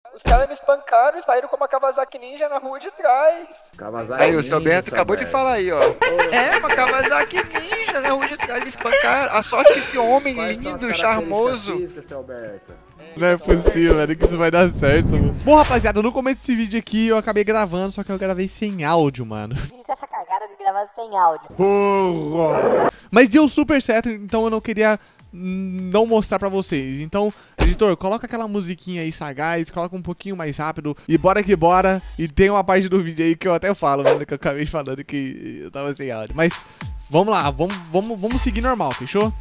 Os caras me espancaram e saíram com uma Kawasaki Ninja na rua de trás. Kawasaki Aí, o seu Ninja, Alberto acabou de Alberto. falar aí, ó. É, uma Kawasaki Ninja na rua de trás, me espancaram. A sorte que esse homem Quais são as lindo, características charmoso. físicas, seu Alberto? Não é possível, velho, que isso vai dar certo, mano. Bom, rapaziada, no começo desse vídeo aqui eu acabei gravando, só que eu gravei sem áudio, mano. Fiz essa cagada de gravar sem áudio. Mas deu super certo, então eu não queria não mostrar pra vocês. Então, editor, coloca aquela musiquinha aí sagaz, coloca um pouquinho mais rápido e bora que bora. E tem uma parte do vídeo aí que eu até falo, mano, que eu acabei falando que eu tava sem áudio. Mas vamos lá, vamos seguir normal, fechou?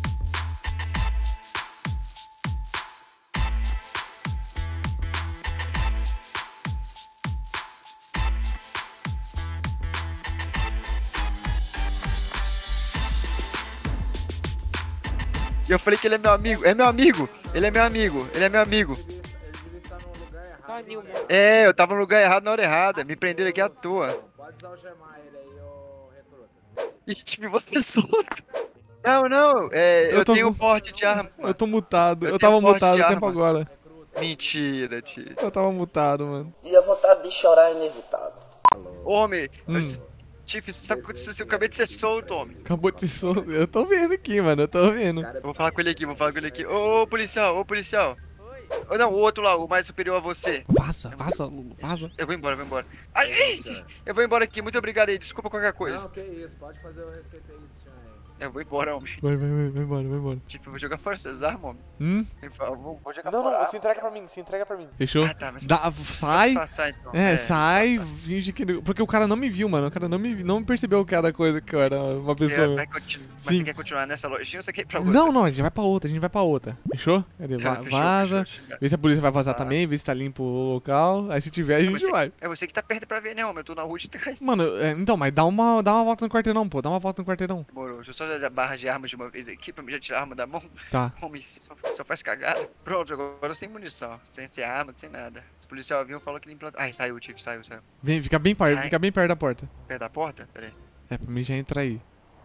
E eu falei que ele é meu amigo. É meu amigo. Ele é meu amigo. Ele é meu amigo. Ele devia estar no lugar errado. É, eu tava no lugar errado na hora errada. Me prenderam aqui à toa. Pode desalgemar ele aí, ô recruta. E tive você solto. Não, não. É, eu tô tenho com- porte de arma. Eu tô mutado, Eu eu tenho tava porte mutado de o tempo arma. agora. Mentira, tio. Eu tava mutado, mano. E a vontade de chorar é inevitável. Homem, Tiff, você sabe o que aconteceu? Eu acabei de ser solto, homem. Acabou de ser. Eu tô vendo aqui, mano, eu tô vendo. Eu vou falar com ele aqui, vou falar com ele aqui. Ô, policial, ô, policial. Ô, não, o outro lá, o mais superior a você. Vaza, Lulu, vaza. Eu vou embora, eu vou embora. Ai, ai, eu vou embora aqui, muito obrigado aí, desculpa qualquer coisa. Não, que isso, pode fazer o RPT aí do senhor aí. Eu vou embora, homem. Vai embora, vai embora. Tipo, eu vou jogar fora essas armas, homem. Eu falo, vou jogar Não, fora. não, você entrega pra mim. Fechou? Ah, tá, mas Sai. disfarçar, então. Sai, finge que. Porque o cara não me viu, mano. O cara não percebeu que era coisa que eu era uma pessoa. Mas Sim. você quer continuar nessa lojinha ou você quer ir pra outra? Não, a gente vai pra outra. Fechou? Cadê? Fechou, Vaza. fechou. Vê se a polícia vai vazar também, vê se tá limpo o local. Aí se tiver, a gente vai. É você que tá perto pra ver, né, homem? Eu tô na rua de trás. Mano, então, mas dá uma volta no quarteirão, pô. Dá uma volta no quarteirão. Demorou. Deixa eu só dar a barra de armas de uma vez aqui pra mim já tirar a arma da mão. Tá. Homem, só faz cagada. Pronto, agora sem munição. Sem arma, sem nada. Os policial viu e falou que ele implantou. Ai, saiu, Tiff, saiu. Vem, fica bem perto da porta. Perto da porta? Pera aí. É, pra mim já entra aí.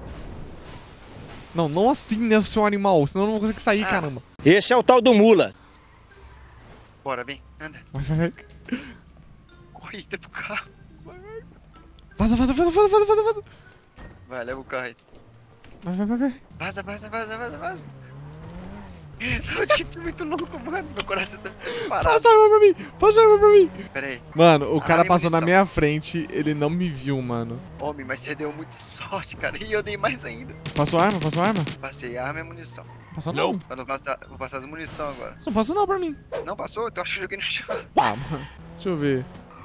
Não assim, né, seu animal. Senão eu não vou conseguir sair, caramba. Esse é o tal do mula. Bora, vem, anda. Vai. Corrida pro carro. Vaza. Vai, leva o carro aí. Vai. Vaza. O Tiff é muito louco, mano. Meu coração tá disparado. Passa a arma pra mim. Pera aí. Mano, o cara minha passou na munição. minha frente, ele não me viu, mano. Homem, mas você deu muita sorte, cara. E eu dei mais ainda. Passou arma? Passei arma e munição. Passou não. Vou passar as munição agora. Não passou não pra mim. Não passou? Então acho que eu joguei no chão. Ah, mano. Deixa eu ver.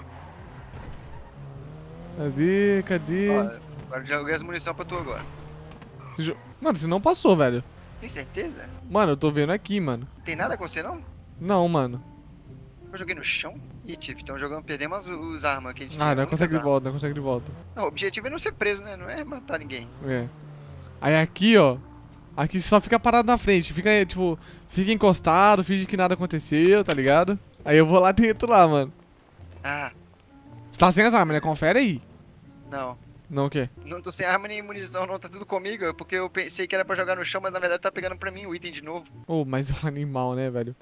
Cadê? Ó, agora já joguei as munição pra tu agora. Mano, você não passou, velho. Tem certeza? Mano, eu tô vendo aqui, mano. Não tem nada com você, não? Não, mano. Eu joguei no chão? Ih, Tiff, então jogamos, perdemos os armas que a gente Ah, tinha, não muitas consegue de armas. volta, não consegue de volta. Não, o objetivo é não ser preso, né? Não é matar ninguém. É. Aí aqui, ó. Aqui você só fica parado na frente. Fica, tipo, fica encostado, finge que nada aconteceu, tá ligado? Aí eu vou lá dentro lá, mano. Ah, Você tá sem as armas, né? Confere aí. não. Não o quê? Não tô sem arma nem munição, não. Tá tudo comigo. Porque eu pensei que era pra jogar no chão, mas na verdade tá pegando pra mim o item de novo. Oh, mas é um animal, né, velho?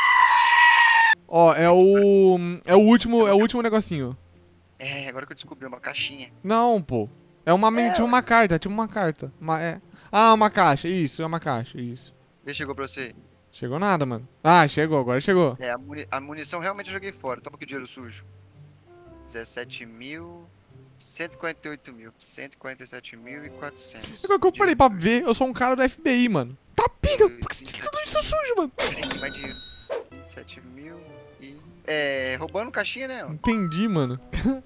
Ó, é o último negocinho. É, agora que eu descobri uma caixinha. Não, pô. Tinha uma carta. Uma caixa, isso, é uma caixa, isso. Vê, chegou pra você. Chegou nada, mano. Ah, agora chegou. É, a munição realmente eu joguei fora. Toma aqui o dinheiro sujo. 17 mil... 148 mil. 147.400. Agora que eu parei pra ver, eu sou um cara do FBI, mano. Tá pica, porque você tem tudo isso sujo, mano. Peraí, tem mais dinheiro. 27 mil e... roubando caixinha, né? Entendi, mano.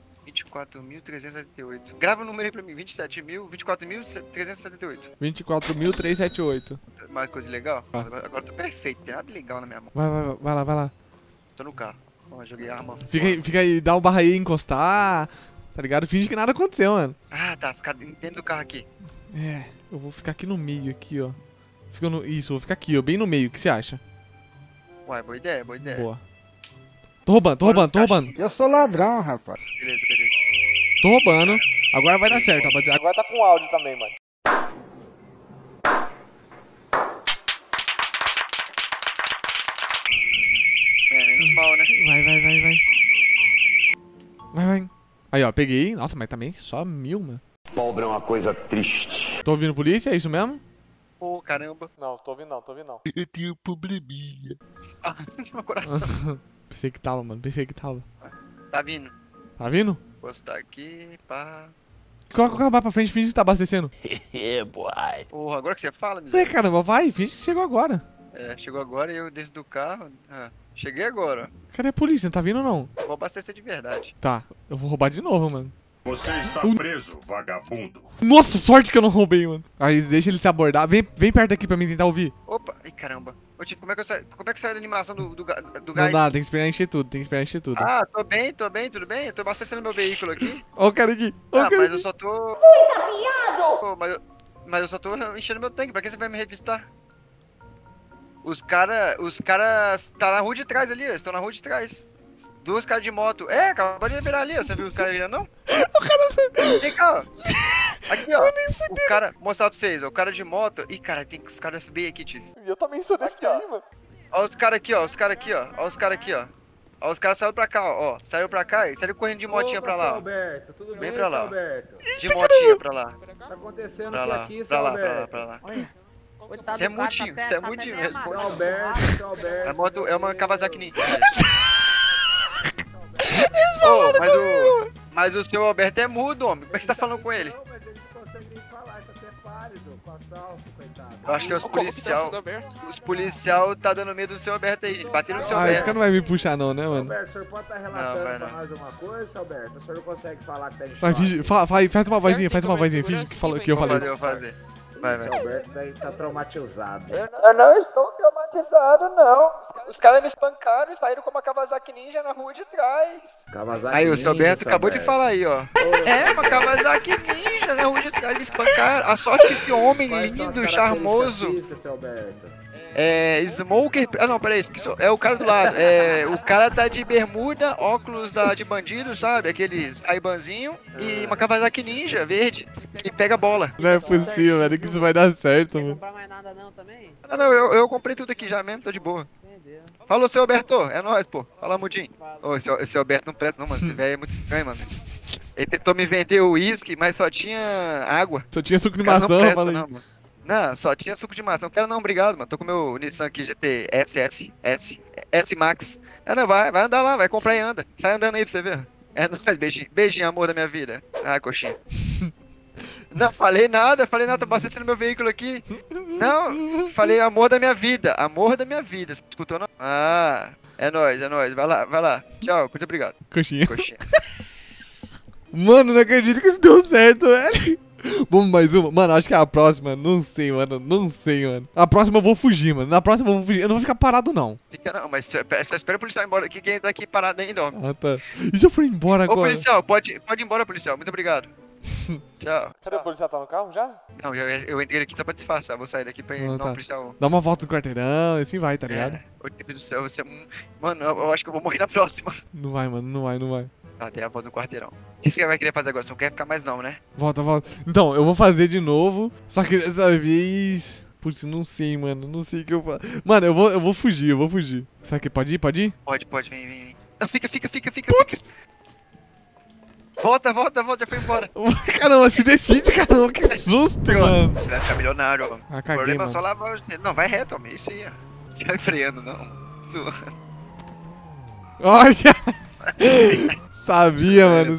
24.378. Grava o número aí pra mim. 24.378. 24.378. Mais coisa legal? Ah. Agora eu tô perfeito. Tem nada legal na minha mão. Vai lá. Tô no carro. Ó, joguei a arma. Fica aí, dá um barra aí, encostar. Tá ligado? Finge que nada aconteceu, mano. Ah, tá. Ficar dentro do carro aqui. É, eu vou ficar aqui no meio, aqui, ó. Isso, eu vou ficar aqui, ó, bem no meio. O que você acha? Uai, boa ideia. Boa. Tô roubando. Eu sou ladrão, rapaz. Beleza. Tô roubando. Agora vai dar certo, rapaziada. Agora tá com áudio também, mano. Menos mal, né? vai. Vai. Aí, ó, peguei. Nossa, mas também só 1000, mano. Pobre é uma coisa triste. Tô ouvindo polícia, é isso mesmo? Pô, caramba. Não, tô ouvindo não. Eu tenho probleminha. Ah, meu coração. Pensei que tava, mano. Tá vindo. Tá vindo? Postar aqui, pá. Coloca o carro mais pra frente, finge que tá abastecendo. Porra, agora que você fala, Ué, miséria. caramba, vai, finge que chegou agora. É, chegou agora e eu desço do carro. Ah, cheguei agora. Cadê a polícia? Não tá vindo, não? Vou abastecer de verdade. Tá, eu vou roubar de novo, mano. Você está preso, vagabundo. Nossa, sorte que eu não roubei, mano. Aí, deixa ele se abordar. Vem perto aqui pra mim tentar ouvir. Opa, ai caramba. Ô, Tiff, como é que sai da animação do Não gás? dá, tem que esperar encher tudo, Ah, tô bem, tudo bem. Eu tô abastecendo meu veículo aqui. Ó o cara aqui, Ah, mas eu só tô... Pô, mas eu só tô enchendo meu tanque. Pra que você vai me revistar? Os caras tá na rua de trás ali, ó. Estão na rua de trás. 2 caras de moto. É, acabou de liberar ali, ó. Você viu os caras virando, não? O cara... Vem cá, ó. Aqui, ó. O cara... Mostrar pra vocês, ó. O cara de moto... Ih, cara, tem os caras da FBI aqui, Tiff. Eu também sou da FBI, mano. Ó os caras aqui, ó. Ó, os caras saíram pra cá, ó. Saiu pra cá e saíram correndo de motinha pra lá, ó. Alberto, tudo bem, pra lá. Alberto? De motinha pra lá. Tá acontecendo Pra lá, aqui, pra lá, Alberto? pra lá. Coitado Você é do cara, mudinho, tá você é até mudinho meio mesmo. amarelo. Seu Alberto. A moto é uma Kawasaki Ninja. Ô, mas o seu Alberto é mudo, homem. Como é que você tá falando com ele? Não, mas ele não consegue nem falar, ele tá até pálido, com assalto, coitado. Eu acho que é os policial tá dando medo do seu Alberto aí. Batendo no seu Ah, esse cara Alberto. não vai me puxar não, né, mano? Alberto, o senhor pode estar Não, relatando vai pra não. nós uma coisa, Alberto? O senhor não consegue falar que tá de Vai, choque? finge, faz uma vozinha, finge que, que eu falei. Vou fazer. Vai. Esse Alberto tá traumatizado. Eu não estou traumatizado, não. Os caras me espancaram e saíram com uma Kawasaki Ninja na rua de trás. Kawasaki Aí, o seu Ninja, Alberto acabou de Alberto. falar aí, ó. É, uma Kawasaki Ninja na rua de trás, me espancaram. A sorte que esse homem Quais são as lindo, características charmoso, físicas, seu Alberto? Smoker... Ah, não, peraí, é o cara do lado. O cara tá de bermuda, óculos de bandido, sabe? Aqueles Ray-Banzinho e uma Kawasaki Ninja verde, que pega bola. Não é possível, velho, que isso vai dar certo, Não mano. comprar mais nada não também? Ah, não, eu comprei tudo aqui já mesmo, tô de boa. Entendeu? Falou, seu Alberto, é nóis, pô. Fala, mudinho. Ô, esse Alberto não presta não, mano, esse velho é muito estranho, mano. Ele tentou me vender o uísque, mas só tinha água. Só tinha suco de O cara maçã, não presta, fala aí. não, mano. Não, só tinha suco de maçã. Não quero não, obrigado, mano. Tô com meu Nissan aqui GT S Max. Não, vai andar lá, vai comprar e anda. Sai andando aí pra você ver. É nóis, beijinho. Beijinho, amor da minha vida. Ah, coxinha. Não, falei nada, tô abastecendo meu veículo aqui. Não, falei amor da minha vida. Você escutou não? Ah, é nóis. Vai lá. Tchau, muito obrigado. Coxinha. Coxinha. Mano, não acredito que isso deu certo, velho. Vamos mais uma? Mano, acho que é a próxima. Não sei, mano. A próxima eu vou fugir, mano. Eu não vou ficar parado, não. Fica não, mas só espera o policial ir embora aqui, quem tá aqui parado ainda, ó. Ah, tá. E se eu for embora Ô, agora? policial, pode ir embora, policial. Muito obrigado. Tchau. Cadê o policial? Tá no carro já? Não, eu entrei aqui só pra disfarçar. Vou sair daqui pra ir. Ah, Não, tá. policial. Dá uma volta no quarteirão e assim vai, tá ligado? Ô, Deus do céu, você é um... Mano, eu acho que eu vou morrer na próxima. Não vai, mano. Não vai. Ah, dei a volta no quarteirão. O que você vai querer fazer agora? Você não quer ficar mais não, né? Volta. Então, eu vou fazer de novo. Só que dessa vez... Putz, não sei, mano. Não sei o que eu faço. Mano, eu vou fugir. Será que pode ir? Pode, vem. Não, fica. Putz! Volta, já foi embora. Caramba, se decide, caramba. Que susto, mano. Você vai ficar milionário, ó. Ah, O caguei, problema é mano. só lavar o... Não, vai reto, homem. Isso aí, ó. Você vai freando, não. Zoando. Olha! Sabia, mano.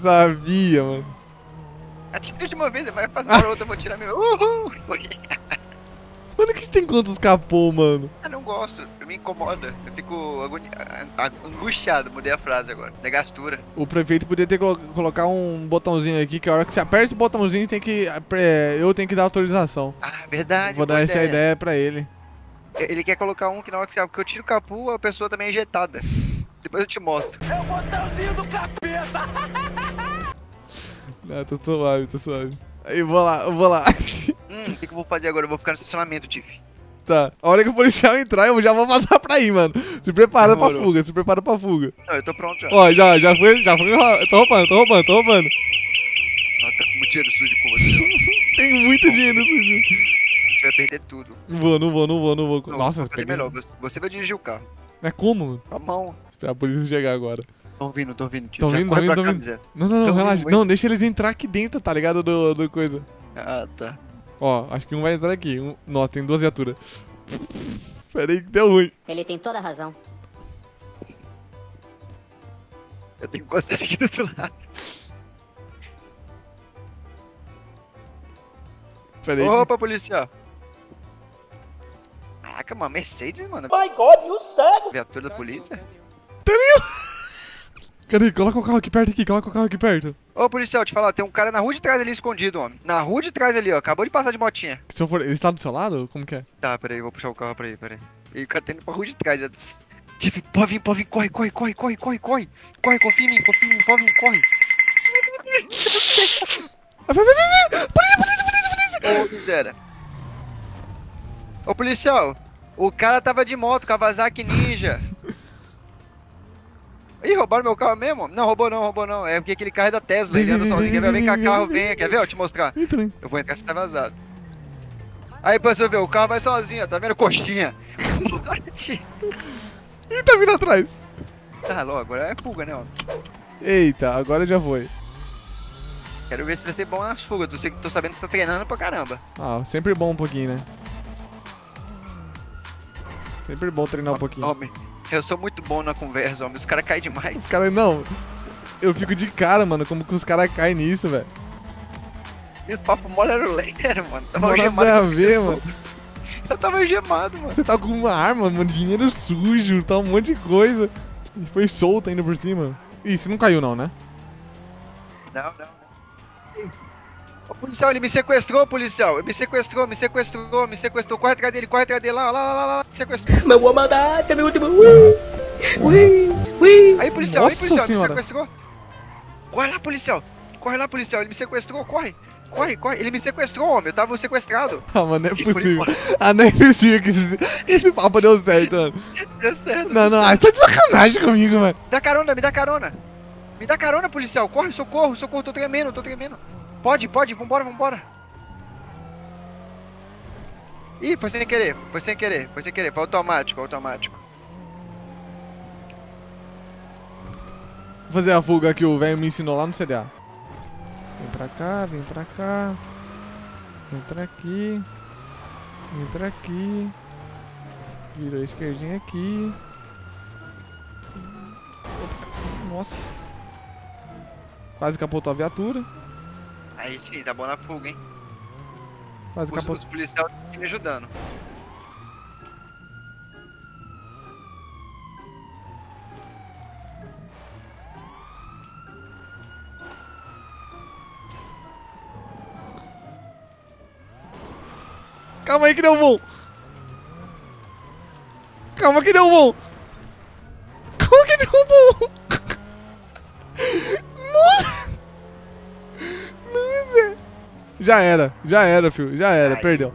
Atira de uma vez, vai fazer para outra, eu vou tirar meu. Uhul! Mano, que você tem quantos capô, mano? Eu não gosto, me incomoda. Eu fico angustiado, mudei a frase agora. Negastura. O prefeito podia ter colocar um botãozinho aqui, que a hora que você aperta esse botãozinho eu tenho que dar autorização. Ah, verdade. Vou dar essa ideia pra ele. Ele quer colocar um que na hora que eu tiro o capu, a pessoa também é ejetada. Depois eu te mostro. É o botãozinho do capeta! Não, tô suave. Aí, vou lá. O que eu vou fazer agora? Eu vou ficar no estacionamento, Tiff. Tá, a hora que o policial entrar, eu já vou passar pra aí, mano. Se prepara pra Demorou. fuga. Não, eu tô pronto já. Ó, já foi. Tô roubando. Ó, tá com muito dinheiro sujo com você, ó. Tem muito dinheiro sujo. A gente vai perder tudo. Não vou. Não, Nossa, vou fazer peguei... melhor. Você vai dirigir o carro. É como, mano? Com a mão. Esperar a polícia chegar agora. Tô vindo, tio. Tão Já vindo, corre pra tão cá, vindo. miséria. Não, Tão relaxa. vindo, Não, deixa eles entrar aqui dentro, tá ligado? Do coisa. Ah, tá. Ó, acho que um vai entrar aqui. Nossa, tem 2 viaturas. Pera aí que deu ruim. Ele tem toda a razão. Eu tenho que encostar aqui do outro lado. Pera aí. Opa, policial. Caraca, uma Mercedes, mano. My God, you cego! Viatura da polícia? Cadê? Coloca o carro aqui perto. Ô, policial, te falar, tem um cara na rua de trás ali escondido, homem. Na rua de trás ali, ó. Acabou de passar de motinha. Se eu for... Ele tá do seu lado? Como que é? Tá, peraí, vou puxar o carro pra aí, peraí. E o cara tá indo pra rua de trás. Já... Tiff, pode vir, corre. Corre, confia em mim, pode vir, corre. Vai. Polícia. Ô, miséria. Ô, policial, o cara tava de moto, Kawasaki Ninja. Ih, roubaram meu carro mesmo? Não, roubou não. É porque aquele carro é da Tesla, ele anda sozinho. Quer ver? Vem cá, carro, vem. Quer ver? Eu te mostrar. Entra aí. Eu vou entrar se tá vazado. Aí, pra você ver, o carro vai sozinho, ó. Tá vendo? Coxinha. Ih, tá vindo atrás. Tá, logo, agora é fuga, né, ó. Eita, agora já foi. Quero ver se vai ser bom nas fugas. Tô sabendo que você tá treinando pra caramba. Ah, sempre bom um pouquinho, né? Sempre bom treinar um pouquinho. Homem, eu sou muito bom na conversa, homem. Os caras caem demais. Os caras, não. Eu fico de cara, mano, como que os caras caem nisso, velho. E os papos molero, mano. Tava Não algemado nada a com ver, isso. mano. Eu tava algemado, mano. Você tá com uma arma, mano, dinheiro sujo, tá um monte de coisa. E foi solto ainda por cima. Ih, você não caiu não, né? Não. Ô, policial, ele me sequestrou, policial. Me sequestrou. Corre atrás dele, lá. Me sequestrou. Mas vou mandar até meu último. Aí, policial, Nossa me senhora. sequestrou. Corre lá, policial. Ele me sequestrou, corre. Ele me sequestrou, homem. Eu tava sequestrado. Ah, mano, não é E foi possível. embora. Ah, não é possível que esse papo deu certo, mano. Deu certo. Não, você tá de sacanagem comigo, mano. Me dá carona. Me dá carona, policial. Corre, socorro. Tô tremendo. Pode, vambora. Ih, foi sem querer. Foi automático. Vou fazer a fuga que o velho me ensinou lá no CDA. Vem pra cá. Entra aqui. Virou a esquerdinha aqui. Nossa. Quase capotou a viatura. Aí sim, tá bom na fuga, hein? Quase capotou. Os policiais estão me ajudando. Calma aí que deu bom. Nossa. Já era, filho. Aí, Perdeu.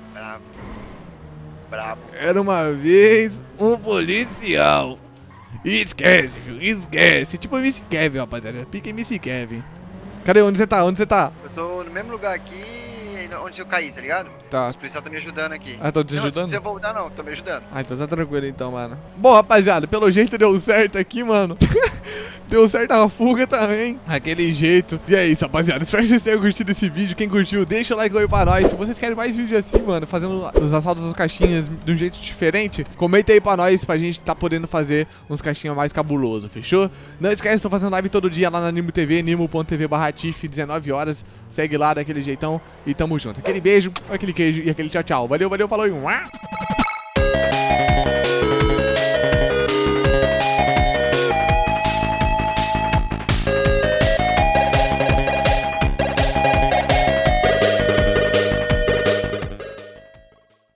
Brabo. Era uma vez um policial. Esquece, filho. Esquece. Tipo MC Kevin, rapaziada. Pica MC Kevin. Cadê? Onde você tá? Eu tô no mesmo lugar aqui onde eu caí, tá ligado? Tá. Os policiais estão me ajudando aqui. Ah, tô te Não, se ajudando? você voltar não, tô me ajudando. Ah, então tá tranquilo então, mano. Bom, rapaziada, pelo jeito deu certo aqui, mano. Deu certo a fuga também. Aquele jeito. E é isso, rapaziada. Espero que vocês tenham curtido esse vídeo. Quem curtiu, deixa o like aí pra nós. Se vocês querem mais vídeos assim, mano, fazendo os assaltos das caixinhas de um jeito diferente, comenta aí pra nós pra gente tá podendo fazer uns caixinhas mais cabulosos, fechou? Não esquece, tô fazendo live todo dia lá na Nimo TV, nimo.tv/tif, 19 horas. Segue lá daquele jeitão e tamo junto. Aquele beijo, aquele queijo e aquele tchau, tchau. Valeu, falou e